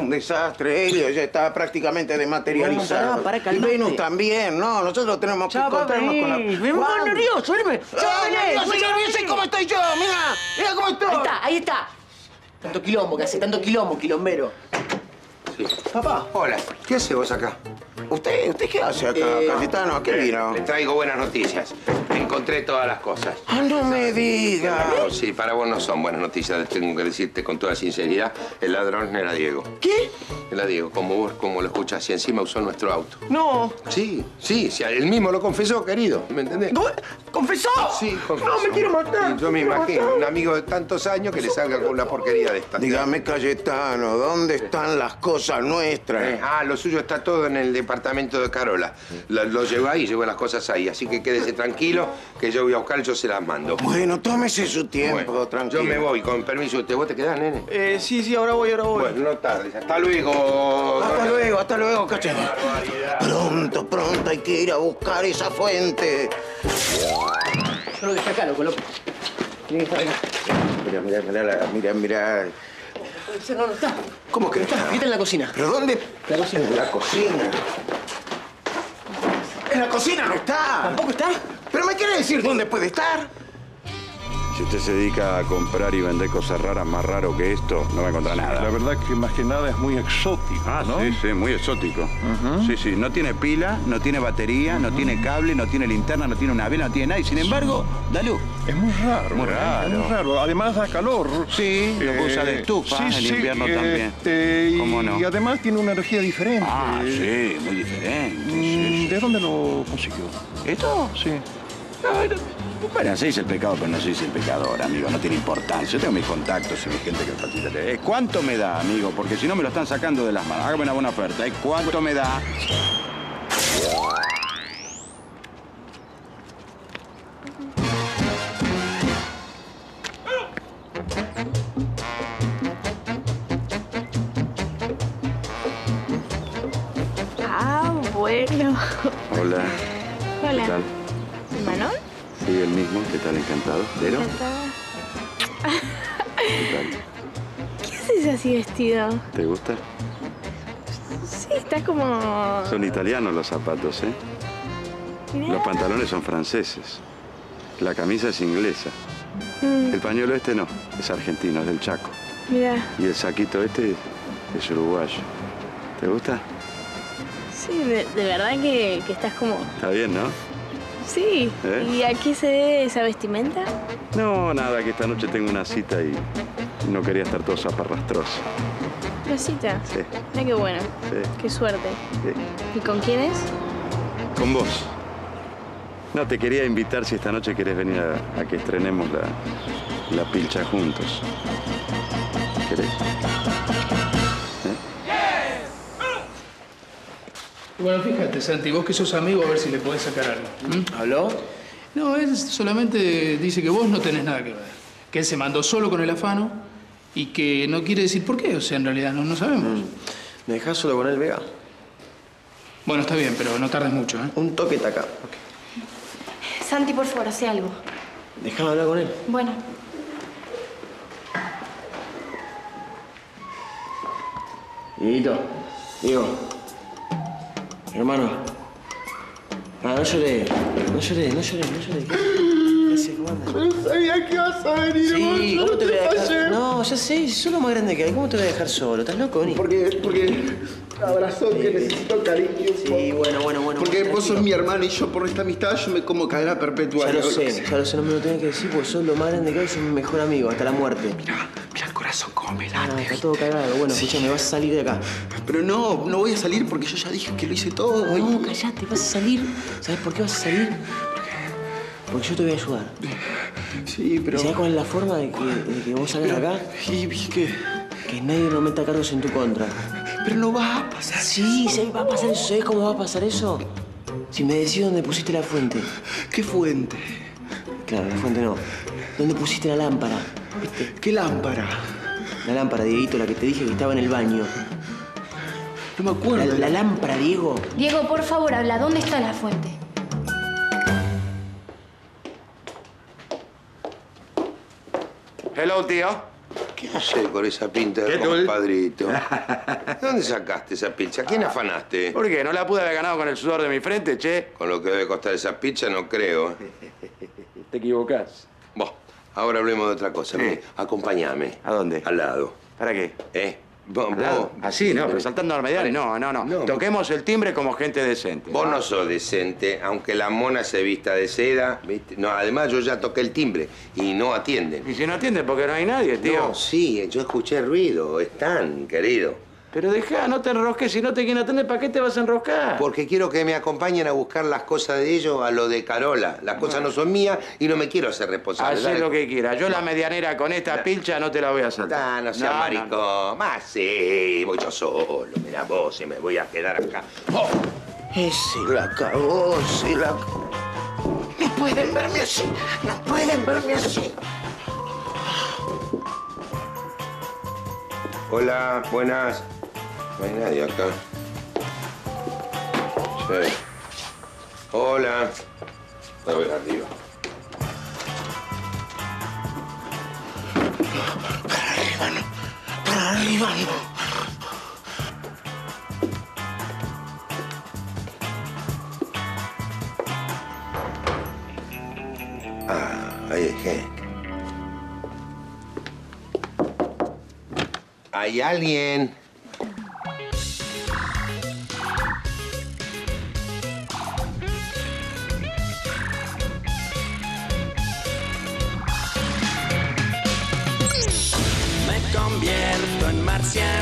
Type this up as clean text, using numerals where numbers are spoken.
un desastre. Helio ya está prácticamente dematerializado. No, para, y calmate. Venus también. No, nosotros tenemos que encontrarnos con la... Me pongo nervioso, Hermes. Sé cómo estoy yo. Mira cómo estoy. Ahí está. Tanto quilombo que hace, tanto quilombo, quilombero. Sí. Papá. Hola. ¿Qué hace vos acá? ¿Usted qué hace acá, Cayetano? ¿A qué vino? Le traigo buenas noticias. Encontré todas las cosas. Ah, no me digas. No, sí, para vos no son buenas noticias. Tengo que decirte con toda sinceridad, el ladrón era Diego. ¿Qué? Era Diego, como lo escuchas, y encima usó nuestro auto. No. Sí, él mismo lo confesó, querido. ¿Me entendés? ¿Confesó? Sí, confesó. No, me quiero matar. Yo me imagino, un amigo de tantos años que le salga con una porquería de esta. Dígame, Cayetano, ¿dónde están las cosas nuestras? Lo suyo está todo en el departamento de Carola. Lo llevo ahí, llevo las cosas ahí. Así que quédese tranquilo, que yo voy a buscar, yo se las mando. Bueno, tómese su tiempo, tranquilo. Yo me voy, con permiso. ¿Vos te quedás, nene? Sí, ahora voy. Bueno, no tardes. Hasta luego. Hasta luego, Cayetano. Pronto hay que ir a buscar esa fuente. Yo lo dejé acá, loco. Tiene que estar acá. Mira. No está. ¿Cómo que no está? Está en la cocina. ¿Pero dónde? La cocina. En la cocina. En la cocina no está. ¿Tampoco está? ¿Pero me quiere decir dónde puede estar? Si usted se dedica a comprar y vender cosas raras, más raro que esto, no va a encontrar nada. La verdad que más que nada es muy exótico, ¿no? Sí, muy exótico. Sí, no tiene pila, no tiene batería, no tiene cable, no tiene linterna, no tiene una vela, no tiene nada y sin embargo, da luz. Es muy raro. Muy raro. Es muy raro. Además da calor. Sí, lo puede usar de estufa, en invierno también. ¿Cómo no? Y además tiene una energía diferente. Sí, muy diferente. ¿De dónde lo consiguió? ¿Esto? Sí. Bueno, se dice el pecado, pero no se dice el pecador, amigo. No tiene importancia. Yo tengo mis contactos y mi gente que facilita. ¿Cuánto me da, amigo? Porque si no me lo están sacando de las manos. Hágame una buena oferta. ¿Cuánto me da? Bueno. Hola. Hola. ¿Qué tal? ¿Manuel? Sí, el mismo. ¿Qué tal? Encantado. ¿Vero? Encantada. ¿Qué tal? ¿Qué haces así vestido? ¿Te gusta? Sí, estás como... Son italianos los zapatos, ¿eh? Mirá. Los pantalones son franceses. La camisa es inglesa. El pañuelo este no, es argentino, es del Chaco. Mirá. Y el saquito este es uruguayo. ¿Te gusta? Sí, de verdad que estás como... Está bien, ¿no? Sí. ¿Y a qué se debe esa vestimenta? No, nada, que esta noche tengo una cita y no quería estar todo zaparrastroso. ¿Una cita? Sí. Mira qué bueno. Sí. Qué suerte. Sí. ¿Y con quién es? Con vos. No, te quería invitar si esta noche querés venir a que estrenemos la pilcha juntos. ¿Querés? Bueno, fíjate, Santi, vos que sos amigo, a ver si le podés sacar algo. ¿Habló? No, él solamente dice que vos no tenés nada que ver. Que él se mandó solo con el afano y que no quiere decir por qué. O sea, en realidad no sabemos. ¿Me dejás solo con él, Vega? Bueno, está bien, pero no tardes mucho, ¿eh? Un toque acá. Santi, por favor, hace algo. Déjame hablar con él. Bueno. Dieguito, Diego. Hermano. No lloré. No lloré. ¿Cómo andas? Pero sabía que ibas a venir, Sí, vos. ¿cómo te voy a dejar? No, ya sé, sos lo más grande que hay. ¿Cómo te voy a dejar solo? ¿Estás loco, Ni? Porque abrazó que necesito cariño. Sí, bueno. Porque vos sos tranquilo. mi hermano y yo por esta amistad yo me como cadena perpetua. Ya lo sé, no me lo tenés que decir porque sos lo más grande que hay, sos mi mejor amigo, hasta la muerte. Mira el corazón como me late. Está todo cagado. Bueno, escúchame, vas a salir de acá. Pero no voy a salir porque yo ya dije que lo hice todo. No, callate, vas a salir. ¿Sabes por qué vas a salir? Porque yo te voy a ayudar. Sí, pero... ¿Y sabes cuál es la forma de que vos salgas de acá? ¿Y qué? Que nadie no meta cargos en tu contra. Pero no va a pasar. Sí, va a pasar eso. ¿Sabes cómo va a pasar eso? Si me decís dónde pusiste la fuente. ¿Qué fuente? Claro, la fuente no. ¿Dónde pusiste la lámpara? ¿Viste? ¿Qué lámpara? La lámpara, Dieguito, la que te dije que estaba en el baño. No me acuerdo. La lámpara, Diego. Diego, por favor, habla. ¿Dónde está la fuente? Hello, tío. ¿Qué haces con esa pinta de compadrito? ¿De dónde sacaste esa pizza? ¿A quién afanaste? ¿Por qué? ¿No la pude haber ganado con el sudor de mi frente, che? Con lo que debe costar esa pizza, no creo. Te equivocás. Vos, ahora hablemos de otra cosa. Mire, acompáñame. ¿A dónde? Al lado. ¿Para qué? Vos, Así, no, pero saltando al mediano. No. Toquemos el timbre como gente decente. Vos no sos decente, aunque la mona se vista de seda, ¿viste? No, además yo ya toqué el timbre y no atienden. ¿Y si no atienden porque no hay nadie, tío? No, sí, yo escuché ruido. Están, querido. Pero dejá, no te enrosques. Si no te quieren atender, ¿para qué te vas a enroscar? Porque quiero que me acompañen a buscar las cosas de ellos a lo de Carola. Las cosas no son mías y no me quiero hacer responsable. Hacé lo que quieras. Yo la medianera con esta pilcha no te la voy a saltar. No seas maricón. Más sí, voy yo solo. Mirá vos, y me voy a quedar acá. ¡Oh! Ese la cagó, se la... No pueden verme así, no pueden verme así. Hola, buenas. No hay nadie acá. Sí. Hola. A ver, arriba. Para arriba no. Ahí hay gente. ¿Hay alguien? Me convierto en marciano.